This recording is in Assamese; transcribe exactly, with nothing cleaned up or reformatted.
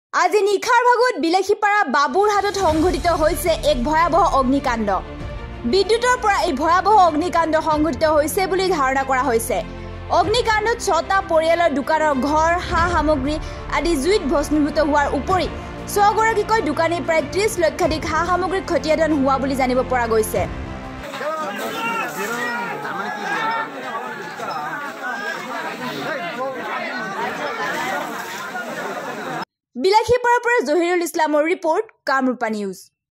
আজি নিখাৰ ভাগত বিলাসীপাৰা বাবুৰ হাতত সংঘটিত হৈছে এক ভয়াবহ অগ্নিকাণ্ড। বিদ্যুতৰ পৰা এই ভয়াবহ অগ্নিকাণ্ড সংঘটিত হৈছে বুলি ধাৰণা কৰা হৈছে। অগ্নিকাণ্ডত ছটা পৰিয়ালৰ দোকানৰ ঘৰ সা সামগ্ৰী আদি জুইত ভস্মীভূত হোৱাৰ উপৰি ছগৰাকীকৈ দোকানী প্ৰায় ত্ৰিশ লক্ষাধিক সা সামগ্ৰীৰ ক্ষতিসাধন হোৱা বুলি জানিব পৰা গৈছে। বিলাসীপাৰাৰ পৰা জহিৰুল ইছলামৰ ৰিপৰ্ট, কামৰূপা নিউজ।